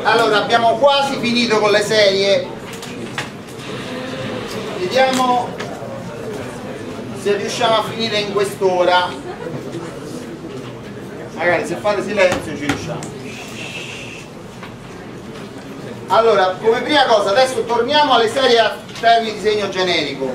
Allora, abbiamo quasi finito con le serie. Vediamo se riusciamo a finire in quest'ora. Magari se fate silenzio ci riusciamo. Allora, come prima cosa, adesso torniamo alle serie a termini di segno generico.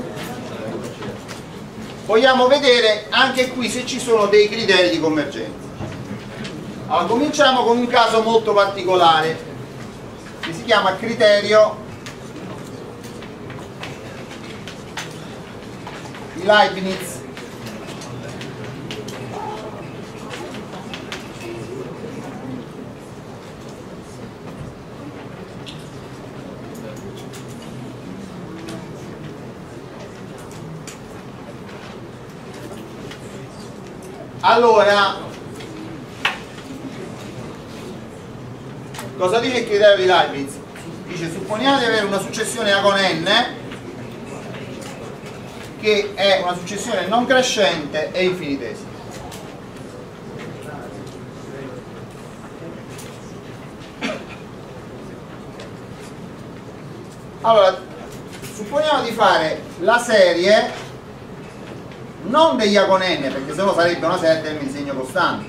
Vogliamo vedere anche qui se ci sono dei criteri di convergenza. Allora, cominciamo con un caso molto particolare che si chiama criterio di Leibniz. Allora, cosa dice il criterio di Leibniz? Dice: supponiamo di avere una successione A con n che è una successione non crescente e infinitesima. Allora, supponiamo di fare la serie non degli A con n, perché sennò sarebbe una serie a termini di segno costante,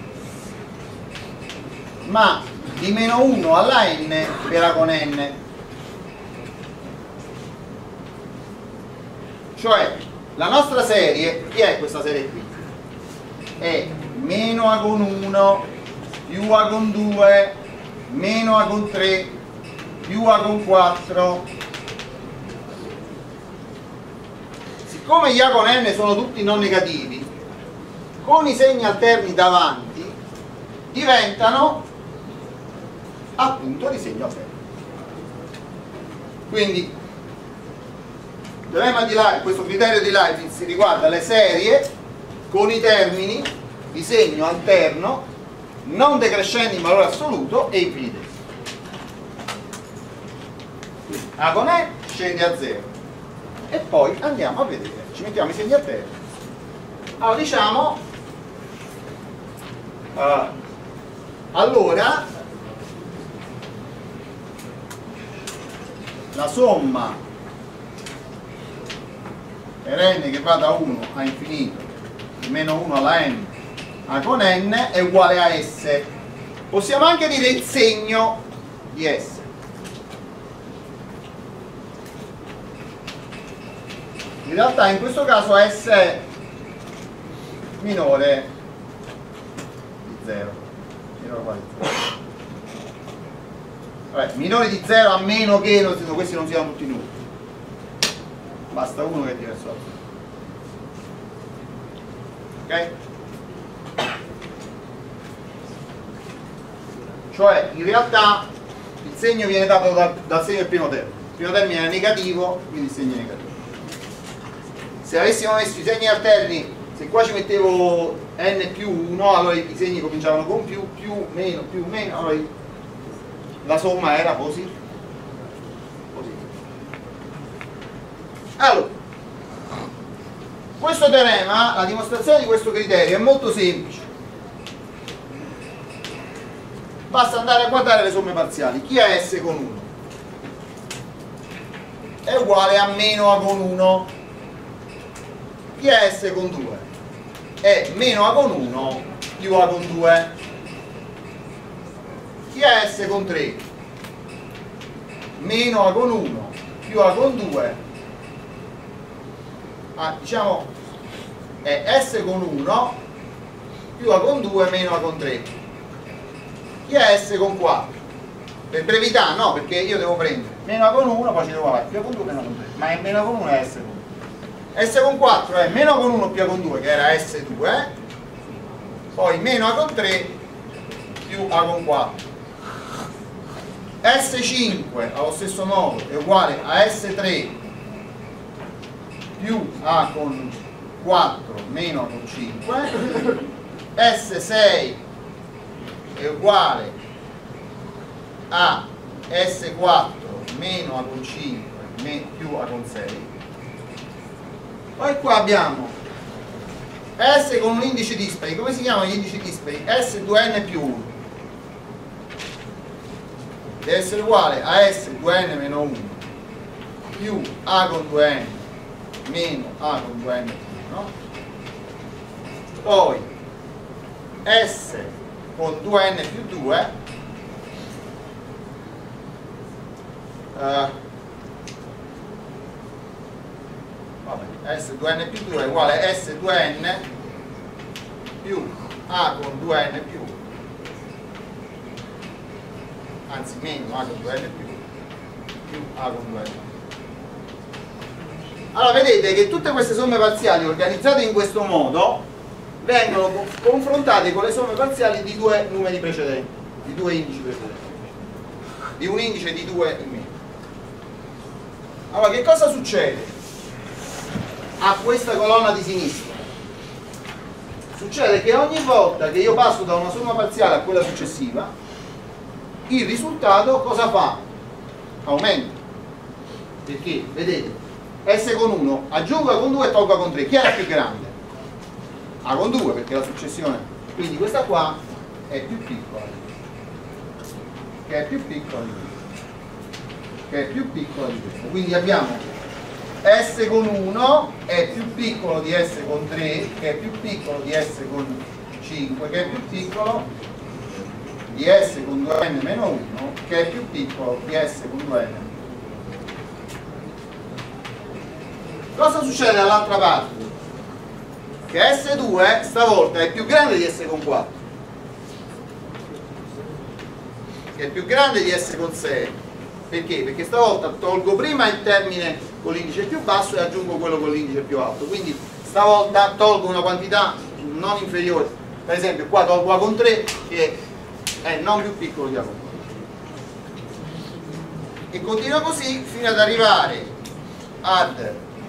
ma di meno 1 alla n per A con n. Cioè, la nostra serie, chi è questa serie qui? È meno A con 1 più A con 2 meno A con 3 più A con 4. Siccome gli A con n sono tutti non negativi, con i segni alterni davanti diventano appunto di segno alterno. Quindi il teorema di Leibniz, questo criterio di Leibniz riguarda le serie con i termini di segno alterno non decrescenti in valore assoluto e infinitesimo. A con n scende a 0 e poi andiamo a vedere, ci mettiamo i segni alterni. Allora diciamo allora la somma per n che va da 1 a infinito meno 1 alla n A con n è uguale a S. Possiamo anche dire il segno di S. In realtà in questo caso S è minore di 0. Vabbè, minore di 0 a meno che questi non siano tutti numeri. Basta uno che è diverso dall'altro. Ok? Cioè in realtà il segno viene dato dal segno del primo termine. Il primo termine è negativo, quindi il segno è negativo. Se avessimo messo i segni alterni, se qua ci mettevo n più 1, allora i segni cominciavano con più, meno, allora la somma era positiva. Allora, questo teorema, la dimostrazione di questo criterio è molto semplice. Basta andare a guardare le somme parziali. Chi ha S con 1? È uguale a meno A con 1. Chi ha S con 2? È meno A con 1 più A con 2. Chi ha S con 3? Meno A con 1 più A con 2. Diciamo è S con 1 più A con 2 meno A con 3. Chi ha S con 4? Per brevità no, perché io devo prendere meno A con 1, poi ci devo fare più A con 2 meno A con 3, ma è meno A con 1 è S con 1. S con 4 è meno A con 1 più A con 2, che era S2, poi meno A con 3 più A con 4. S5 allo stesso modo è uguale a S3 più A con 4 meno A con 5. S6 è uguale a S4 meno A con 5 più A con 6. Poi qua abbiamo S con un indice dispari. Come si chiamano gli indici dispari? S2n più 1. deve essere uguale a S 2n meno 1 più A con 2n meno A con 2n più 1, poi S con 2n più 2 S2n più 2 è uguale a S2n più A con 2n più 1, anzi meno A con 2n più A con 2n. Allora vedete che tutte queste somme parziali organizzate in questo modo vengono confrontate con le somme parziali di due numeri precedenti, di due indici precedenti, di un indice di 2 in meno. Allora che cosa succede a questa colonna di sinistra? Succede che ogni volta che io passo da una somma parziale a quella successiva, il risultato cosa fa? Aumenta. Perché, vedete, S con 1 aggiungo A con 2 e tolgo A con 3. Chi era più grande? A con 2, perché la successione. Quindi questa qua è più piccola, che è più piccola di questa, che è più piccola di questa. Quindi abbiamo S con 1 è più piccolo di S con 3, che è più piccolo di S con 5, che è più piccolo di S con 2n meno 1, che è più piccolo di S con 2n. Cosa succede dall'altra parte? Che S2 stavolta è più grande di S con 4, che è più grande di S con 6. Perché? Perché stavolta tolgo prima il termine con l'indice più basso e aggiungo quello con l'indice più alto. Quindi stavolta tolgo una quantità non inferiore. Per esempio qua tolgo A con 3 che è non più piccolo di A con 4. E continua così fino ad arrivare ad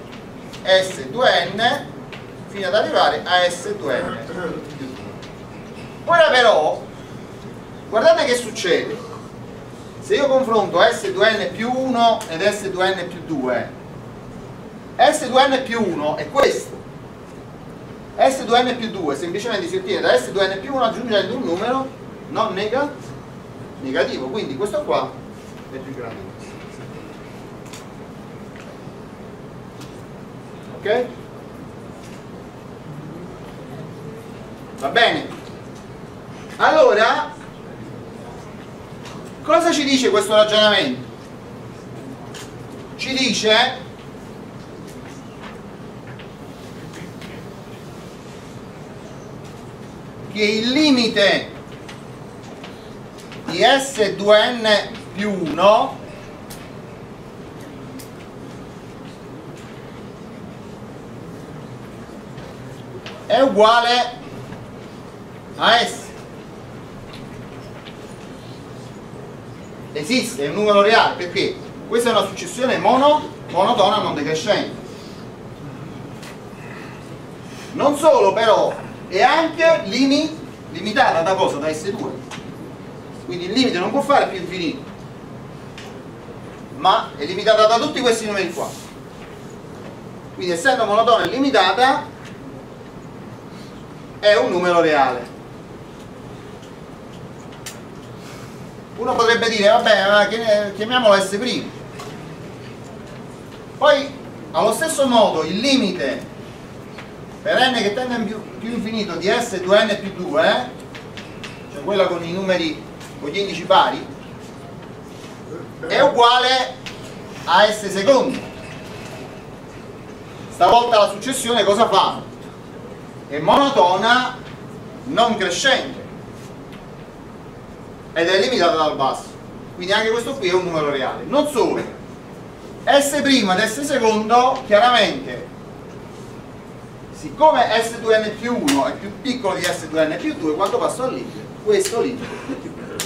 S2n, fino ad arrivare a S2n più 2. Ora però, guardate che succede. Se io confronto S2n più 1 ed S2n più 2, S2n più 1 è questo. S2n più 2 semplicemente si ottiene da S2n più 1 aggiungendo un numero non negativo, quindi questo qua è più grande di questo. Ok? Va bene? Allora, cosa ci dice questo ragionamento? Ci dice che il limite di S2n più 1 è uguale a S. Esiste, è un numero reale, perché questa è una successione monotona non decrescente. Non solo però, è anche limitata da cosa? Da S2. Quindi il limite non può fare più infinito, ma è limitata da tutti questi numeri qua. Quindi essendo monotona e limitata è un numero reale. Uno potrebbe dire vabbè, chiamiamolo S'. Poi allo stesso modo il limite per n che tende a più infinito di S2n più 2, cioè quella con i numeri, con gli indici pari, è uguale a S secondi. Stavolta la successione cosa fa? È monotona non crescente ed è limitata dal basso, quindi anche questo qui è un numero reale. Non solo, S' ed S secondo, chiaramente siccome S2n più 1 è più piccolo di S2n più 2, quando passo al limite, questo limite è più piccolo.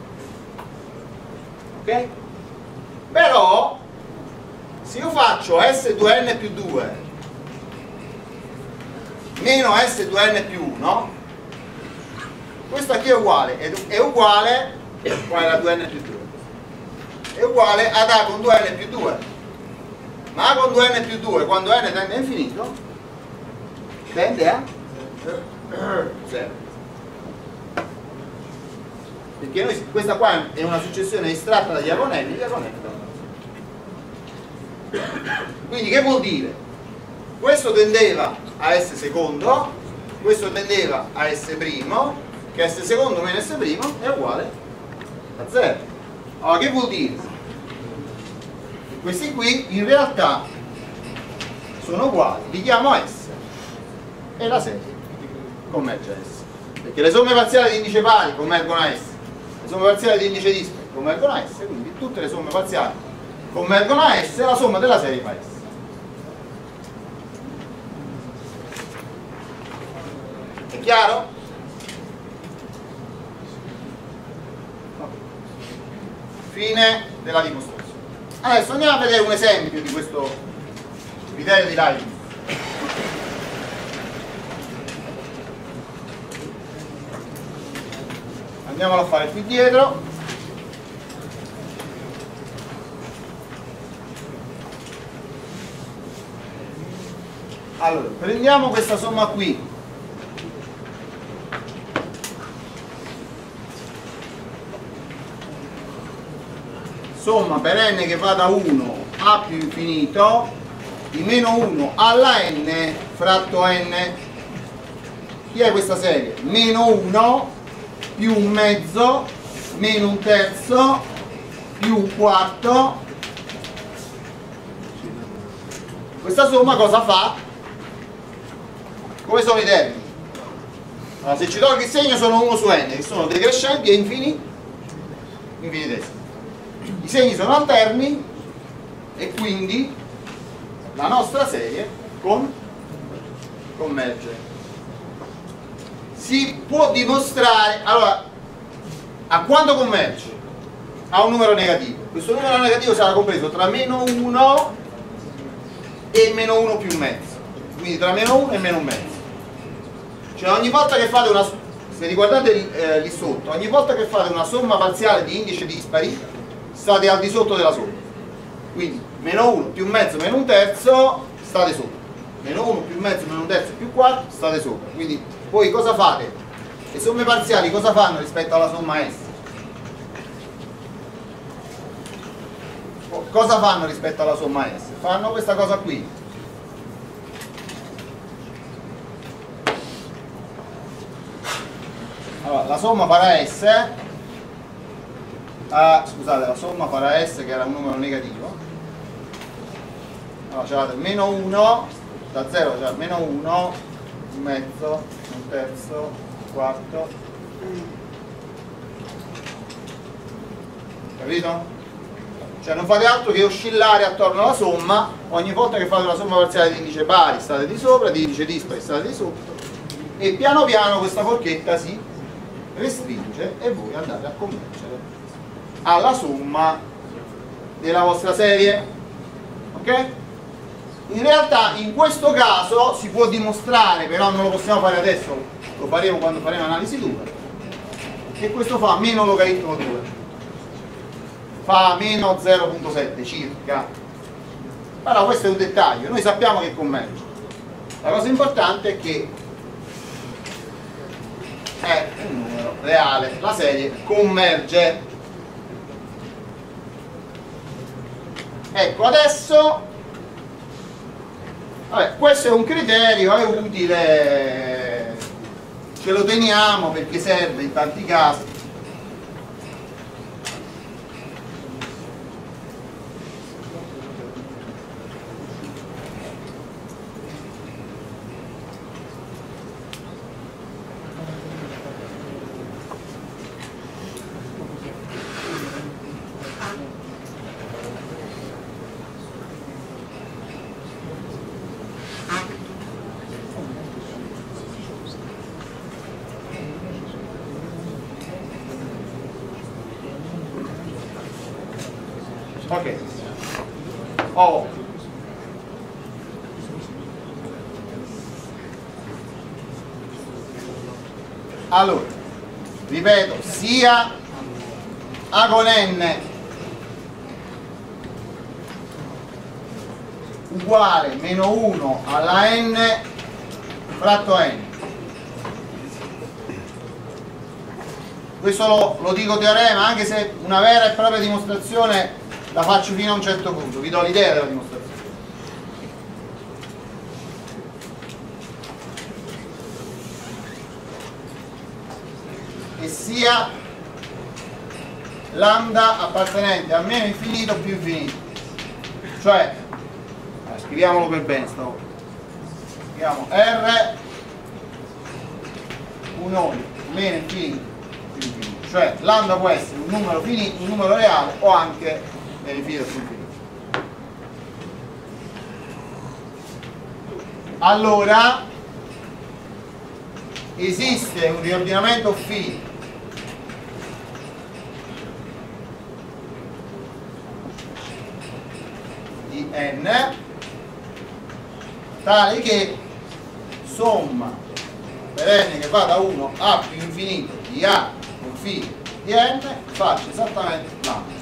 Ok? Però se io faccio S2n più 2 meno S2n più 1, questo qui è uguale, è uguale, qual è la 2n più 2? È uguale ad A con 2n più 2, ma A con 2n più 2 quando n tende a infinito tende a 0. perché questa qua è una successione estratta dagli agonelli, quindi che vuol dire? Questo tendeva a S secondo, questo tendeva a S primo, che S secondo meno S primo è uguale a 0. Allora che vuol dire? Questi qui in realtà sono uguali, li chiamo S e la serie converge a S, perché le somme parziali di indice pari convergono a S, le somme parziali di indice dispari convergono a S, quindi tutte le somme parziali convergono a S e la somma della serie fa S. È chiaro? Fine della dimostrazione. Adesso andiamo a vedere un esempio di questo criterio di Leibniz. Andiamolo a fare qui dietro. Allora, prendiamo questa somma qui. Somma per n che va da 1 a più infinito di meno 1 alla n fratto n. Chi è questa serie? Meno 1 più un mezzo meno un terzo più un quarto. Questa somma cosa fa? Come sono i termini? Allora, se ci tolgo il segno sono 1 su n, che sono decrescenti e infinitesimi. I segni sono alterni e quindi la nostra serie converge. Si può dimostrare, allora, a quanto converge? A un numero negativo. Questo numero negativo sarà compreso tra meno 1 e meno 1 più un mezzo, quindi tra meno 1 e meno un mezzo. Cioè ogni volta che fate una, se riguardate lì sotto, ogni volta che fate una somma parziale di indici dispari state al di sotto della somma, quindi meno 1 più un mezzo meno un terzo state sopra, meno 1 più un mezzo meno un terzo più 4 state sopra. Quindi poi cosa fate? Le somme parziali cosa fanno rispetto alla somma S? Cosa fanno rispetto alla somma S? Fanno questa cosa qui. Allora, la somma farà S, scusate, la somma farà S che era un numero negativo. Allora, c'è meno 1, da 0 c'è meno 1, un mezzo, un terzo, un quarto. Capito? Cioè non fate altro che oscillare attorno alla somma, ogni volta che fate una somma parziale di indice pari state di sopra, di indice dispari state di sotto, e piano piano questa forchetta si restringe e voi andate a convergere alla somma della vostra serie. Ok? In realtà in questo caso si può dimostrare, però non lo possiamo fare adesso, lo faremo quando faremo analisi 2, che questo fa meno logaritmo 2, fa meno 0,7 circa. Allora questo è un dettaglio, noi sappiamo che converge. La cosa importante è che è un numero reale, la serie converge. Ecco, adesso vabbè, questo è un criterio, è utile, ce lo teniamo perché serve in tanti casi. Ok. Oh. Allora, ripeto, sia A con n uguale meno 1 alla n fratto n, questo lo dico teorema, anche se una vera e propria dimostrazione la faccio fino a un certo punto, vi do l'idea della dimostrazione. Che sia lambda appartenente a meno infinito più infinito, cioè scriviamolo per bene stavolta, scriviamo R unione meno infinito più infinito, cioè lambda può essere un numero finito, un numero reale o anche meno infinito più infinito. Allora esiste un riordinamento φ di n tale che somma per n che va da 1 a più infinito di a con φ di n faccia esattamente lambda.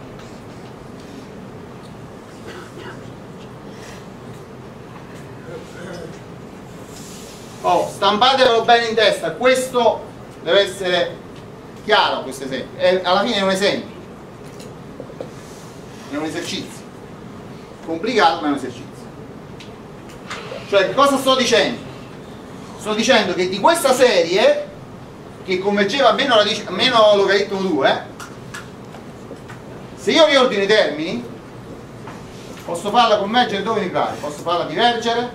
Stampatelo bene in testa, questo deve essere chiaro, questo esempio, alla fine è un esempio, è un esercizio complicato ma è un esercizio. Cioè, che cosa sto dicendo? Sto dicendo che di questa serie che convergeva meno logaritmo 2, se io riordino i termini posso farla convergere dove mi pare, posso farla divergere,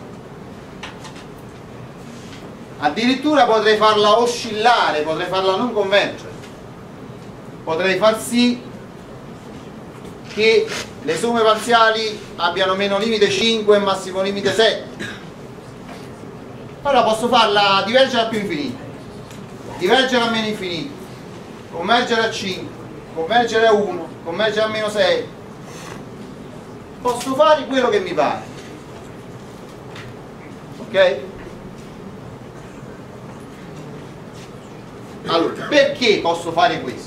addirittura potrei farla oscillare, potrei farla non convergere, potrei far sì che le somme parziali abbiano meno limite 5 e massimo limite 7. Allora posso farla divergere a più infinito, divergere a meno infinito, convergere a 5, convergere a 1, convergere a meno 6. Posso fare quello che mi pare, ok? Allora, perché posso fare questo?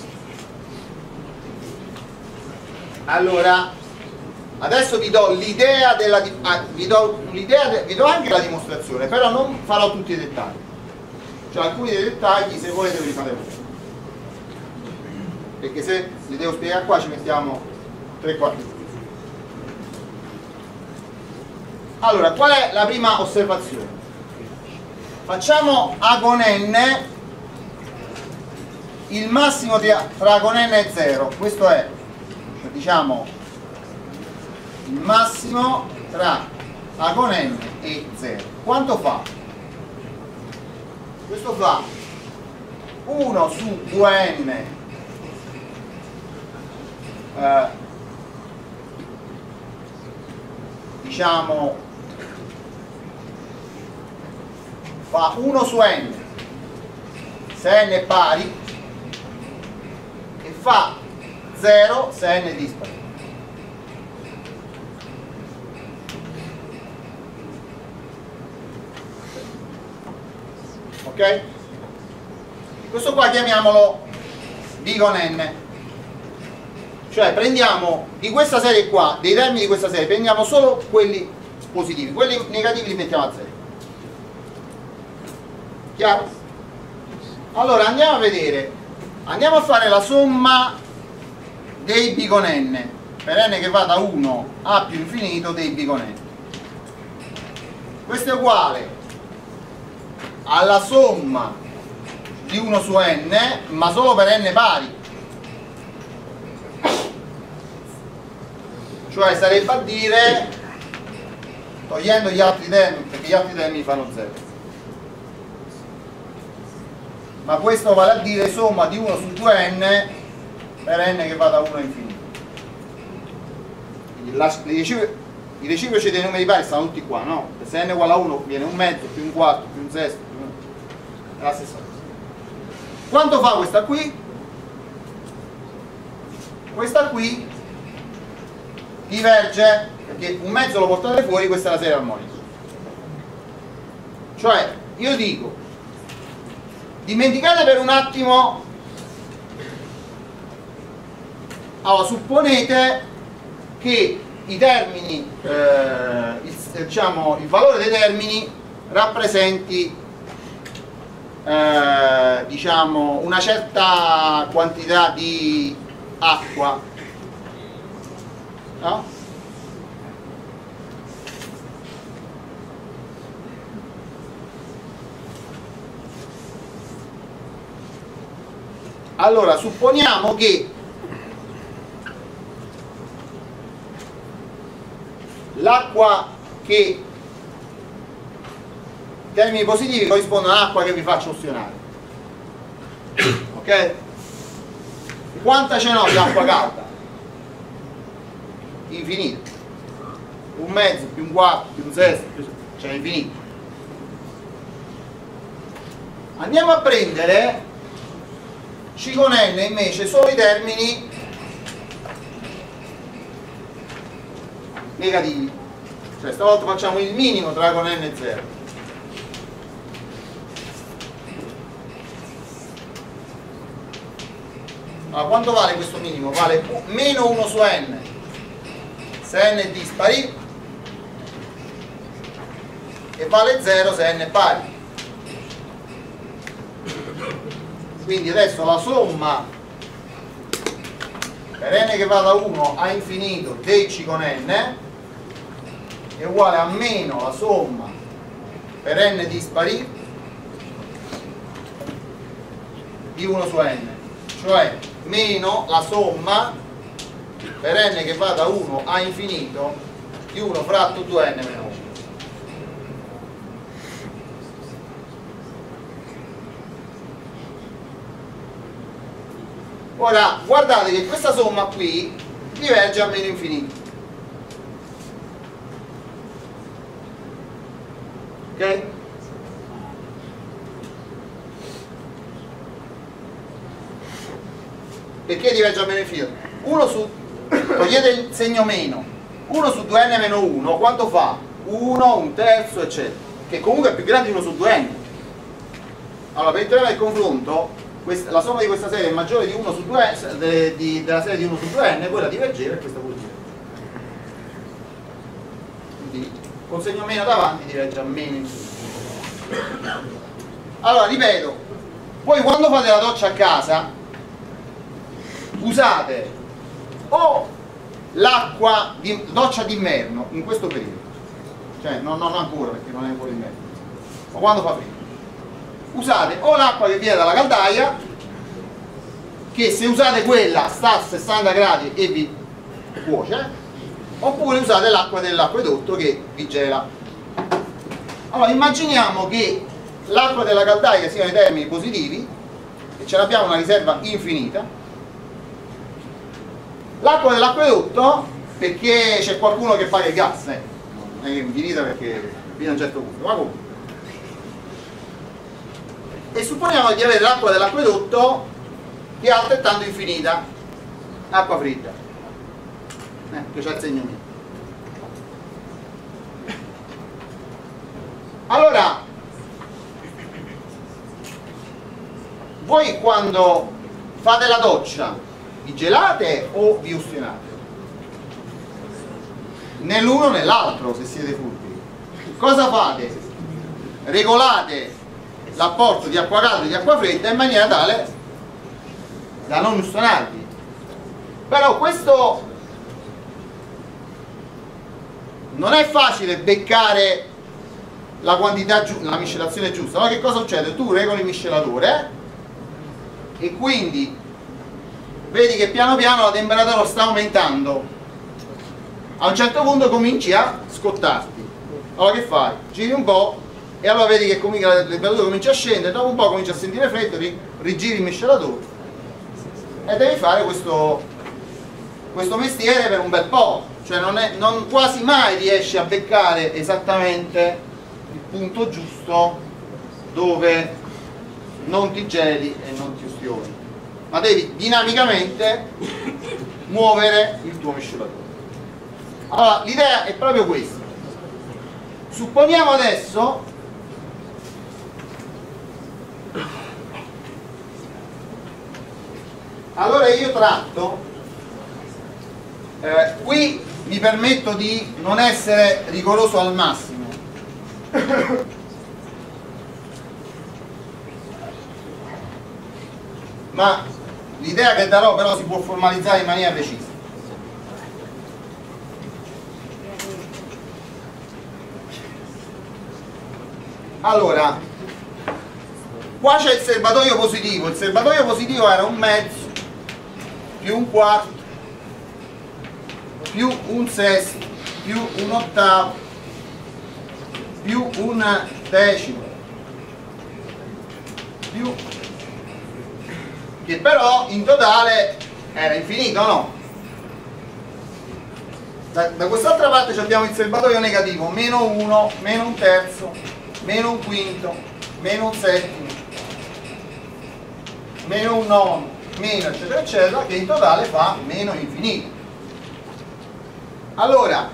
Allora, adesso vi do l'idea della vi do anche la dimostrazione, però non farò tutti i dettagli. Cioè alcuni dei dettagli, se volete, ve li fate voi. Perché se li devo spiegare qua ci mettiamo 3 quarti. Allora, qual è la prima osservazione? Facciamo A con n il massimo tra A con n e 0. Questo è, diciamo, il massimo tra A con n e 0. Quanto fa? Questo fa 1 su 2n diciamo fa 1 su n se n è pari e fa 0 se n è dispari. Ok? Questo qua chiamiamolo B con n. Cioè prendiamo di questa serie qua, dei termini di questa serie, prendiamo solo quelli positivi, quelli negativi li mettiamo a 0. Chiaro? Allora andiamo a vedere, andiamo a fare la somma dei B con n, per n che va da 1 a più infinito dei B con n. Questo è uguale alla somma di 1 su n, ma solo per n pari. Cioè sarebbe a dire, togliendo gli altri termini, perché gli altri termini fanno 0, ma questo vale a dire somma di 1 su 2n per n che va da 1 a infinito. I reciproci dei numeri pari stanno tutti qua, no? Se n è uguale a 1 viene un mezzo, più un quarto, più un sesto, è la stessa cosa. Quanto fa questa qui? Questa qui diverge, perché un mezzo lo portate fuori, questa è la serie armonica. Cioè, io dico, dimenticate per un attimo, allora supponete che i termini, diciamo, il valore dei termini rappresenti diciamo una certa quantità di acqua, no? Allora supponiamo che l'acqua che in termini positivi corrisponde all'acqua che vi faccio ustionare, ok? Quanta ce n'ho di acqua calda? Infinita. Un mezzo più un quarto più un sesto cioè infinito. Andiamo a prendere C con N invece solo i termini negativi, cioè stavolta facciamo il minimo tra con N e 0. Allora, quanto vale questo minimo? Vale meno 1 su N se N è dispari e vale 0 se N è pari. Quindi adesso la somma per N che va da 1 a infinito dei C con N è uguale a meno la somma per N dispari di 1 su N, cioè meno la somma per N che va da 1 a infinito di 1 fratto 2N meno 1. Ora guardate che questa somma qui diverge a meno infinito, ok? Perché diverge a meno infinito? Togliete il segno meno, 1 su 2n meno 1 quanto fa? 1, un terzo eccetera, che comunque è più grande di 1 su 2n. Allora per il teorema del confronto la somma di questa serie è maggiore di 1 su 2 della serie di 1 su 2n, quella divergeva e questa pure diverge. Quindi con segno meno davanti diverge a meno infinito. Allora ripeto, voi quando fate la doccia a casa usate o l'acqua di doccia d'inverno in questo periodo, cioè non ancora perché non è ancora inverno, ma quando fa freddo usate o l'acqua che viene dalla caldaia, che se usate quella sta a 60 gradi e vi cuoce, oppure usate l'acqua dell'acquedotto che vi gela. Allora immaginiamo che l'acqua della caldaia sia nei termini positivi e ce l'abbiamo una riserva infinita. L'acqua dell'acquedotto, perché c'è qualcuno che paga il gas, non è che infinita perché fino a un certo punto, ma comunque. E supponiamo di avere l'acqua dell'acquedotto che è altrettanto infinita, acqua fritta, che c'è il segno meno. Allora voi quando fate la doccia vi gelate o vi ustionate? Né l'uno né l'altro, se siete furbi. Cosa fate? Regolate l'apporto di acqua calda e di acqua fredda in maniera tale da non ustionarvi. Però questo non è facile beccare la quantità la miscelazione giusta. Allora che cosa succede? Tu regoli il miscelatore e quindi vedi che piano piano la temperatura sta aumentando. A un certo punto cominci a scottarti. Allora che fai? Giri un po' e allora vedi che la temperatura comincia a scendere, dopo un po' cominci a sentire freddo, rigiri il miscelatore e devi fare questo mestiere per un bel po', cioè non quasi mai riesci a beccare esattamente il punto giusto dove non ti geli e non ti ustioni, ma devi dinamicamente muovere il tuo miscelatore. Allora l'idea è proprio questa. Supponiamo adesso allora io tratto qui mi permetto di non essere rigoroso al massimo ma l'idea che darò però si può formalizzare in maniera precisa. Allora, qua c'è il serbatoio positivo. Il serbatoio positivo era un mezzo più un quarto più un sesto più un ottavo più un decimo più, che però in totale era infinito, no? Da quest'altra parte abbiamo il serbatoio negativo, meno 1, meno un terzo, meno un quinto, meno un settimo, meno un nono, meno eccetera eccetera, che in totale fa meno infinito. Allora,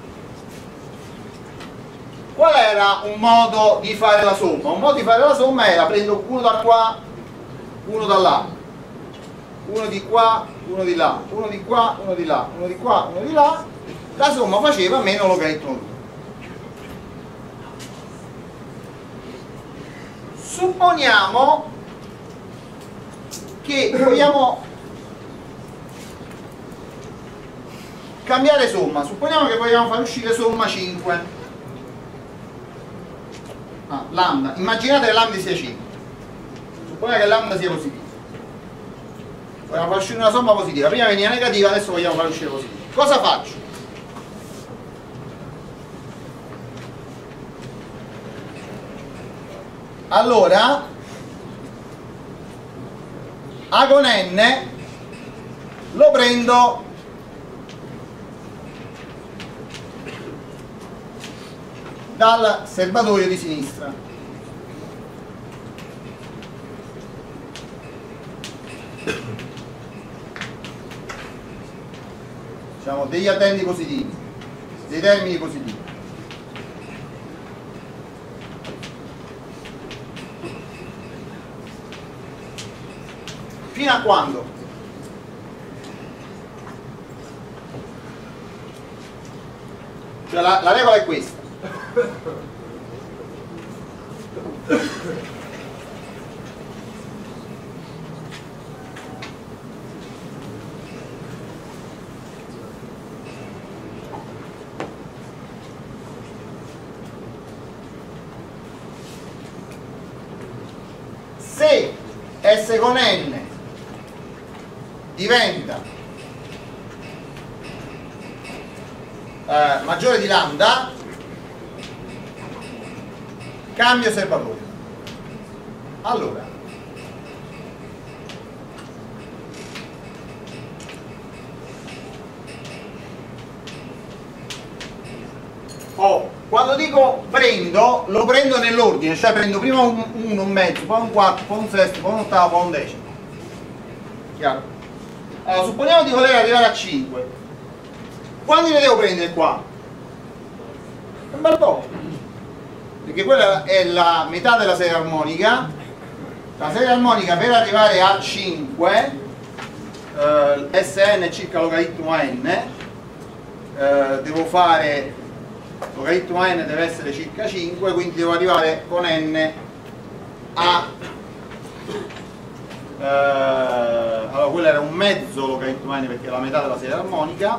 qual era un modo di fare la somma? Un modo di fare la somma era: prendo uno da qua, uno da là, uno di qua, uno di là, uno di qua, uno di là, uno di qua, uno di là. La somma faceva meno logaritmo 2. Supponiamo che vogliamo cambiare somma. Supponiamo che vogliamo far uscire somma 5. Lambda. Immaginate che lambda sia 5. Supponiamo che lambda sia positivo. Vogliamo far uscire una somma positiva. Prima veniva negativa, adesso vogliamo far uscire positiva. Cosa faccio? Allora, A con n lo prendo dal serbatoio di sinistra. Diciamo degli addendi positivi, dei termini positivi. Fino a quando? Cioè la regola è questa. Se S con n diventa maggiore di lambda, cambio serbatoio. Allora, quando dico prendo, lo prendo nell'ordine, cioè prendo prima un 1, un mezzo, poi un quarto, poi un sesto, poi un ottavo, poi un decimo. Chiaro? Allora, supponiamo di voler arrivare a 5. Quanti ne devo prendere qua? Un bel po', perché quella è la metà della serie armonica. La serie armonica, per arrivare a 5, Sn è circa logaritmo n, devo fare logaritmo n deve essere circa 5, quindi devo arrivare con n a allora quello era un mezzo logaritmo n perché è la metà della serie armonica,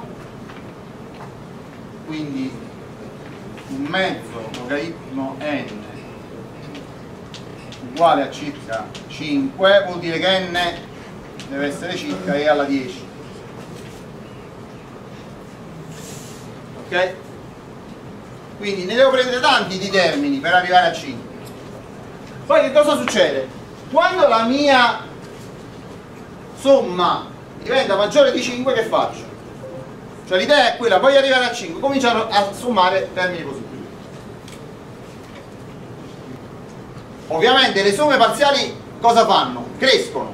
quindi un mezzo logaritmo n uguale a circa 5, vuol dire che n deve essere circa e alla 10. Ok? Quindi ne devo prendere tanti di termini per arrivare a 5. Poi che cosa succede? Quando la mia somma diventa maggiore di 5, che faccio? Cioè l'idea è quella: voglio arrivare a 5, cominciano a sommare termini positivi. Ovviamente le somme parziali cosa fanno? Crescono.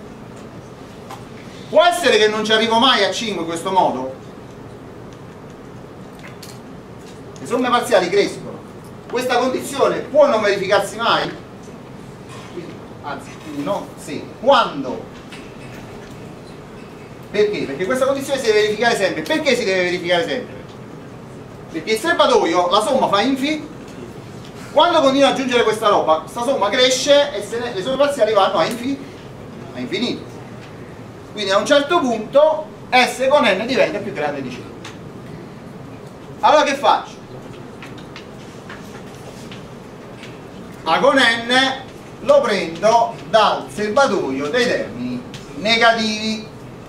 Può essere che non ci arrivo mai a 5 in questo modo? Le somme parziali crescono. Questa condizione può non verificarsi mai? Anzi, no, sì. Quando? Perché? Perché questa condizione si deve verificare sempre. Perché si deve verificare sempre? Perché il serbatoio, la somma fa infi. Quando continua ad aggiungere questa roba, questa somma cresce e le somme parziali vanno a infi. a infinito. Quindi a un certo punto S con n diventa più grande di C. Allora che faccio? A con n lo prendo dal serbatoio dei termini negativi.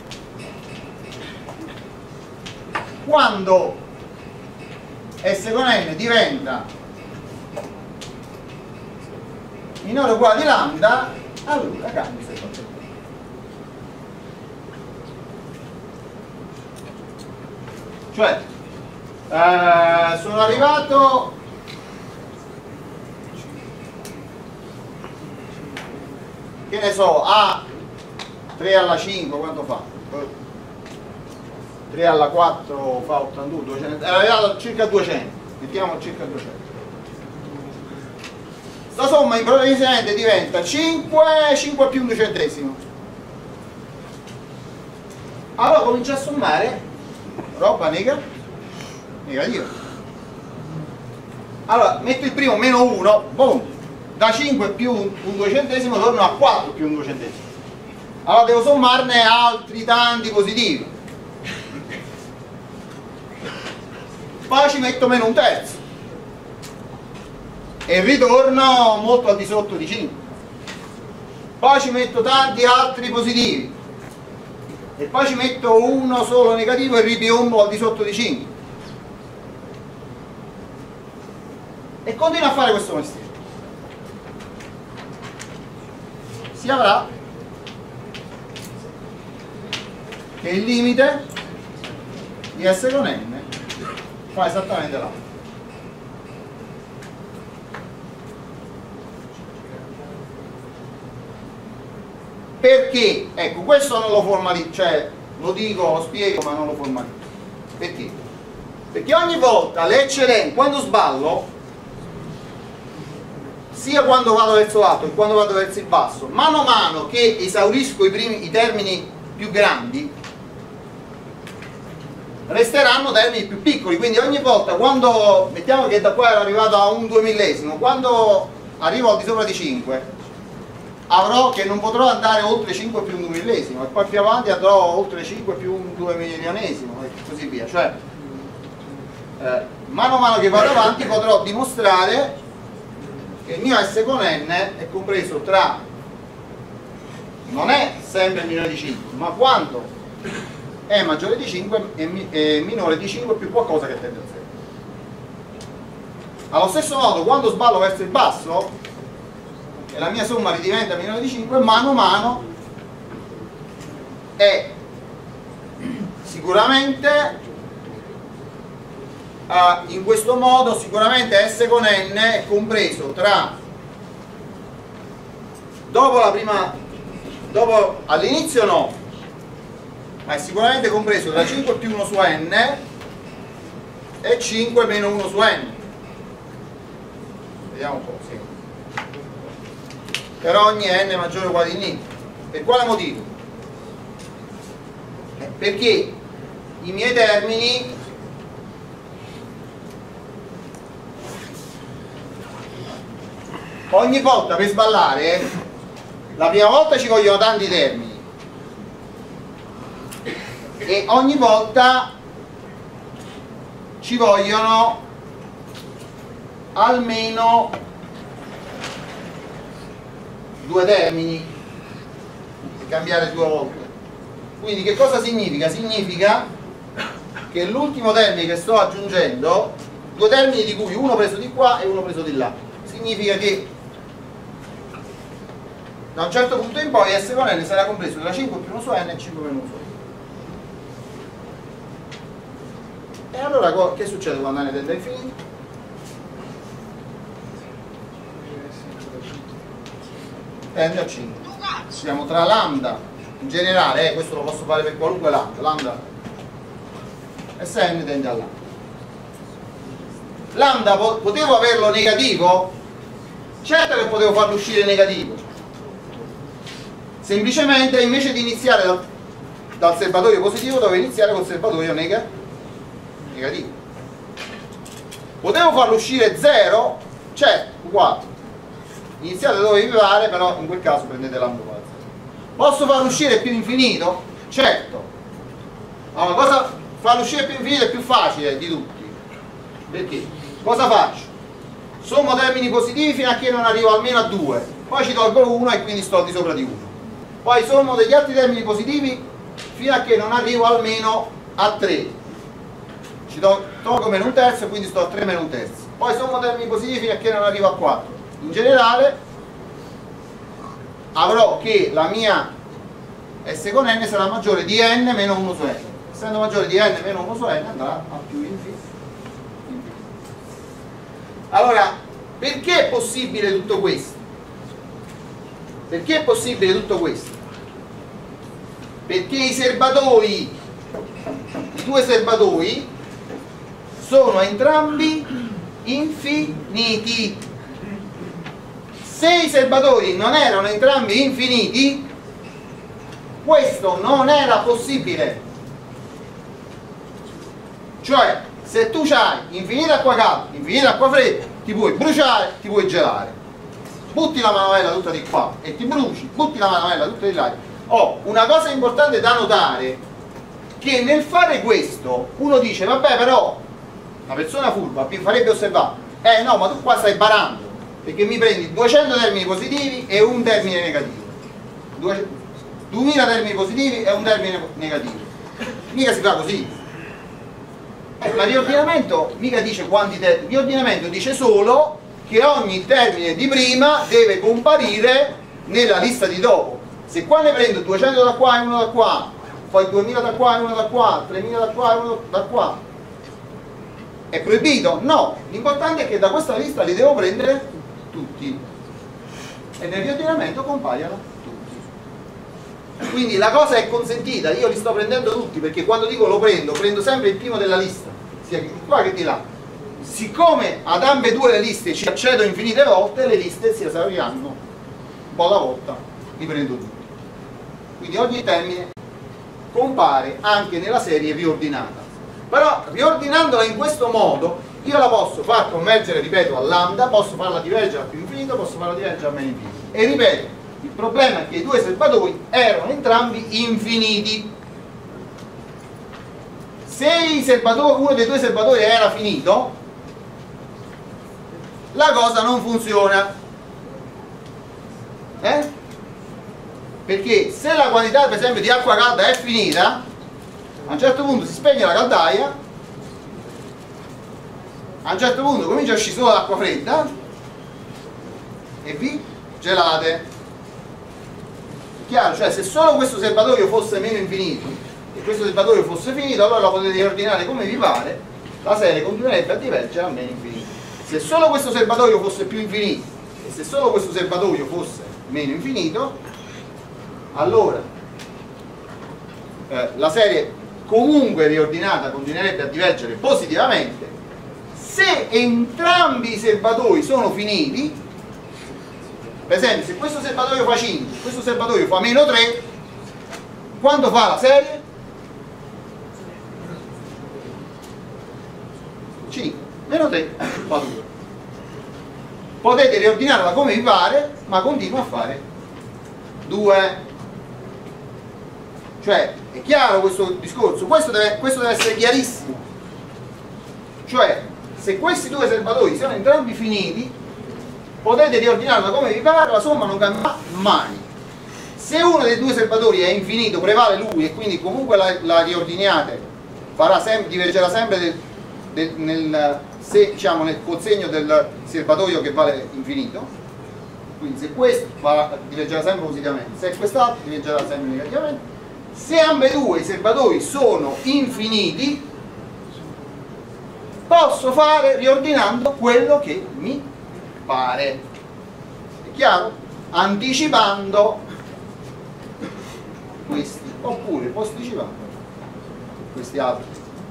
Quando S con n diventa minore o uguale di lambda, allora cambio il serbatoio. Cioè sono arrivato che ne so a 3 alla 5 quanto fa? 3 alla 4 fa 82, 200, è arrivato a circa 200, mettiamo circa 200. Sta somma improvvisamente diventa 5 più un duecentesimo. Allora comincio a sommare roba negativa. Allora metto il primo meno 1, boom, da 5 più un duecentesimo torno a 4 più un duecentesimo. Allora devo sommarne altri tanti positivi. Poi ci metto meno un terzo e ritorno molto al di sotto di 5. Poi ci metto tanti altri positivi e poi ci metto uno solo negativo e ripiombo al di sotto di 5 e continuo a fare questo mestiere. Si avrà che il limite di S con n fa esattamente là. Perché? Ecco, questo non lo formalizzo, cioè lo dico, lo spiego, ma non lo formalizzo. Perché? Perché ogni volta le eccellenze, quando sballo, sia quando vado verso l'alto che quando vado verso il basso, mano a mano che esaurisco i termini più grandi, resteranno termini più piccoli. Quindi ogni volta, quando mettiamo che da qua ero arrivato a un 2 millesimo, quando arrivo al di sopra di 5 avrò che non potrò andare oltre 5 più un 2 millesimo e poi più avanti andrò oltre 5 più un 2 milionesimo e così via. Cioè mano a mano che vado avanti potrò dimostrare che il mio S con n è compreso tra, non è sempre minore di 5, ma quando è maggiore di 5 e minore di 5 più qualcosa che tende a 0. Allo stesso modo, quando sballo verso il basso e la mia somma ridiventa minore di 5, mano a mano è sicuramente in questo modo sicuramente S con n è compreso tra, dopo all'inizio no, ma è sicuramente compreso tra 5 più 1 su n e 5 meno 1 su n. Vediamo un po', sì. Per ogni n maggiore o uguale di n. Per quale motivo? Perché i miei termini ogni volta per sballare, la prima volta ci vogliono tanti termini e ogni volta ci vogliono almeno 2 termini per cambiare 2 volte. Quindi che cosa significa? Significa che l'ultimo termine che sto aggiungendo, 2 termini di cui uno preso di qua e uno preso di là, significa che da un certo punto in poi S con n sarà compreso tra 5 più 1 su n e 5 meno 1 su n. E allora che succede quando n tende a infinito? Tende a 5. Siamo tra lambda in generale, questo lo posso fare per qualunque lambda e se n tende a lambda. Lambda potevo averlo negativo? Certo che potevo farlo uscire negativo. Semplicemente invece di iniziare dal serbatoio positivo dovevo iniziare col serbatoio negativo. Potevo farlo uscire 0? Certo, uguale. Iniziate dove vi pare, però in quel caso prendete lambda uguale a 0. Posso far uscire più infinito? Certo. Allora, cosa far uscire più infinito è più facile di tutti. Perché? Cosa faccio? Sommo termini positivi fino a che non arrivo almeno a 2, poi ci tolgo 1 e quindi sto al di sopra di 1. Poi sommo degli altri termini positivi fino a che non arrivo almeno a 3. Ci tolgo meno un terzo e quindi sto a 3 meno un terzo. Poi sommo termini positivi fino a che non arrivo a 4. In generale avrò che la mia S con n sarà maggiore di n meno 1 su n. Essendo maggiore di n meno 1 su n andrà a più infinito. Allora, perché è possibile tutto questo? Perché è possibile tutto questo? Perché i serbatoi, i due serbatoi, sono entrambi infiniti. Se i serbatoi non erano entrambi infiniti, questo non era possibile. Cioè, se tu hai infinita acqua calda, infinita acqua fredda, ti puoi bruciare, ti puoi gelare. Butti la manovella tutta di qua e ti bruci, butti la manovella tutta di là. Oh, una cosa importante da notare, che nel fare questo uno dice, vabbè, però una persona furba farebbe osservare, no, ma tu qua stai barando, perché mi prendi 200 termini positivi e un termine negativo, 2000 termini positivi e un termine negativo. Mica si fa così. Ma il riordinamento mica dice quanti termini, il riordinamento dice solo che ogni termine di prima deve comparire nella lista di dopo. Se qua ne prendo 200 da qua e uno da qua, poi 2000 da qua e uno da qua, 3000 da qua e uno da qua, è proibito? No, l'importante è che da questa lista li devo prendere tutti e nel riordinamento compaiono tutti. Quindi la cosa è consentita, io li sto prendendo tutti, perché quando dico lo prendo sempre il primo della lista, sia di qua che di là. Siccome ad ambedue le liste ci accedo infinite volte, le liste si esauriranno un po' alla volta, li prendo tutti. Quindi ogni termine compare anche nella serie riordinata. Però riordinandola in questo modo io la posso far convergere, ripeto, a lambda, posso farla divergere a più infinito, posso farla divergere a meno infinito. E ripeto, il problema è che i due serbatoi erano entrambi infiniti. Se uno dei due serbatoi era finito, la cosa non funziona. Perché se la quantità, per esempio, di acqua calda è finita, a un certo punto si spegne la caldaia, a un certo punto comincia a uscire solo l'acqua fredda e vi gelate. È chiaro? Cioè, se solo questo serbatoio fosse meno infinito e questo serbatoio fosse finito, allora lo potete riordinare come vi pare, la serie continuerebbe a divergere a meno infinito. Se solo questo serbatoio fosse più infinito e se solo questo serbatoio fosse meno infinito, allora la serie comunque riordinata continuerebbe a divergere positivamente. Se entrambi i serbatoi sono finiti, per esempio, se questo serbatoio fa 5, questo serbatoio fa meno 3, quando fa la serie? 5, meno 3, fa 2. Potete riordinarla come vi pare, ma continua a fare 2. Cioè, è chiaro questo discorso? Questo deve essere chiarissimo. Cioè, se questi due serbatoi sono entrambi finiti, potete riordinarla come vi pare, la somma non cambia mai. Se uno dei due serbatoi è infinito, prevale lui e quindi comunque la riordiniate, divergerà sempre nel consegno del serbatoio che vale infinito. Quindi se questo divergerà sempre positivamente, se quest'altro divergerà sempre negativamente. Se ambedue i serbatoi sono infiniti, posso fare riordinando quello che mi pare. È chiaro? Anticipando questi, oppure posticipando questi altri.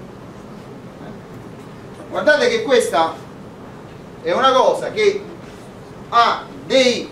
Guardate che questa è una cosa che ha dei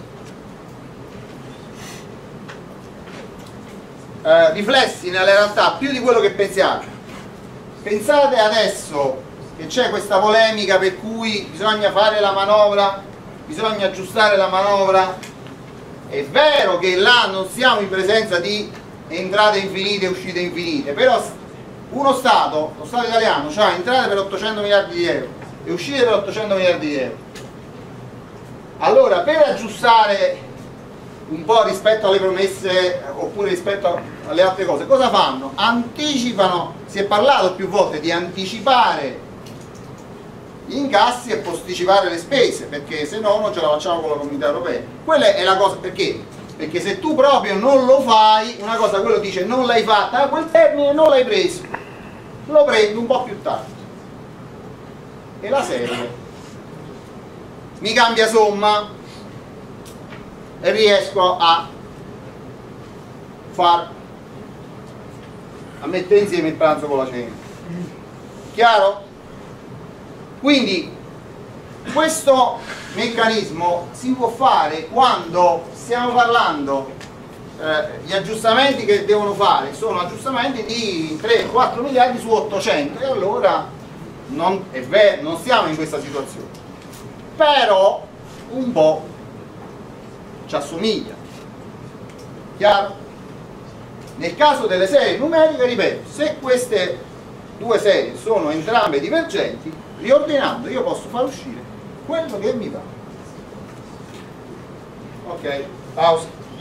riflessi nella realtà più di quello che pensiate. Pensate adesso che c'è questa polemica per cui bisogna fare la manovra, bisogna aggiustare la manovra È vero che là non siamo in presenza di entrate infinite e uscite infinite, però uno Stato, lo Stato italiano, ha entrate per 800 miliardi di euro e uscite per 800 miliardi di euro. Allora, per aggiustare un po' rispetto alle promesse oppure rispetto alle altre cose, cosa fanno? Anticipano, si è parlato più volte di anticipare gli incassi e posticipare le spese, perché se no non ce la facciamo con la Comunità Europea. Quella è la cosa, perché? Perché se tu proprio non lo fai, una cosa quello dice non l'hai fatta, quel termine non l'hai preso, lo prendo un po' più tardi e la serie mi cambia somma e riesco a mettere insieme il pranzo con la cena. Chiaro? Quindi questo meccanismo si può fare quando stiamo parlando, gli aggiustamenti che devono fare sono aggiustamenti di 3-4 miliardi su 800 e allora non è vero, non siamo in questa situazione, però un po' ci assomiglia. Chiaro? Nel caso delle serie numeriche, ripeto, se queste due serie sono entrambe divergenti, riordinando io posso far uscire quello che mi va. Ok, pausa.